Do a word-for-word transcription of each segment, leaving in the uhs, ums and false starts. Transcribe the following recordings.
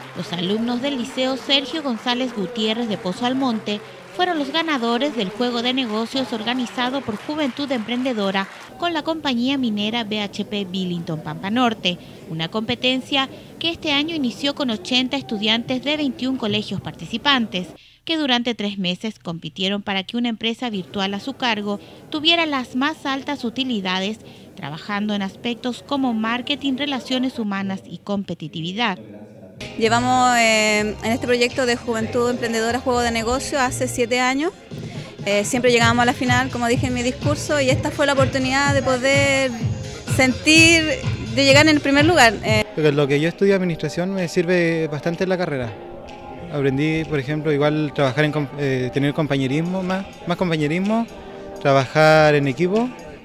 Los alumnos del Liceo Sergio González Gutiérrez de Pozo Almonte fueron los ganadores del juego de negocios organizado por Juventud Emprendedora con la compañía minera B H P Billington Pampa Norte, una competencia que este año inició con ochenta estudiantes de veintiún colegios participantes, que durante tres meses compitieron para que una empresa virtual a su cargo tuviera las más altas utilidades, trabajando en aspectos como marketing, relaciones humanas y competitividad. Llevamos eh, en este proyecto de Juventud Emprendedora Juego de Negocio hace siete años. Eh, siempre llegábamos a la final, como dije en mi discurso, y esta fue la oportunidad de poder sentir, de llegar en el primer lugar. Eh. Lo que yo estudio administración me sirve bastante en la carrera. Aprendí, por ejemplo, igual trabajar en eh, tener compañerismo, más, más compañerismo, trabajar en equipo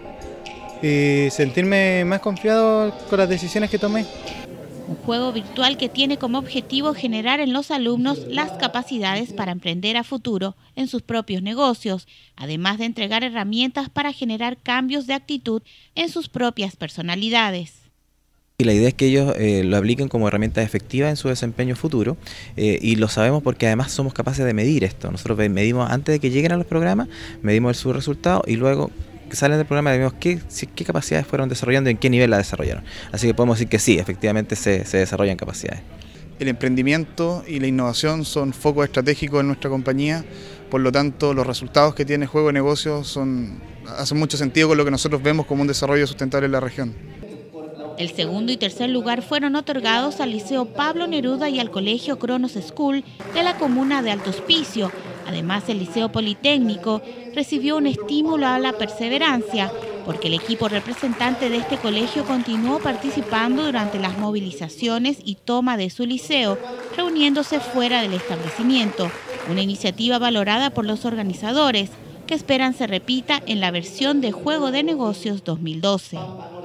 y sentirme más confiado con las decisiones que tomé. Un juego virtual que tiene como objetivo generar en los alumnos las capacidades para emprender a futuro en sus propios negocios, además de entregar herramientas para generar cambios de actitud en sus propias personalidades. Y la idea es que ellos eh, lo apliquen como herramienta efectiva en su desempeño futuro eh, y lo sabemos porque además somos capaces de medir esto. Nosotros medimos antes de que lleguen a los programas, medimos sus resultados y luego que salen del programa vemos qué, qué capacidades fueron desarrollando y en qué nivel la desarrollaron. Así que podemos decir que sí, efectivamente se, se desarrollan capacidades. El emprendimiento y la innovación son focos estratégicos en nuestra compañía, por lo tanto los resultados que tiene Juego de Negocios son, hacen mucho sentido con lo que nosotros vemos como un desarrollo sustentable en la región. El segundo y tercer lugar fueron otorgados al Liceo Pablo Neruda y al Colegio Cronos School de la comuna de Alto Hospicio. Además, el Liceo Politécnico recibió un estímulo a la perseverancia, porque el equipo representante de este colegio continuó participando durante las movilizaciones y toma de su liceo, reuniéndose fuera del establecimiento, una iniciativa valorada por los organizadores, que esperan se repita en la versión de Juego de Negocios dos mil doce.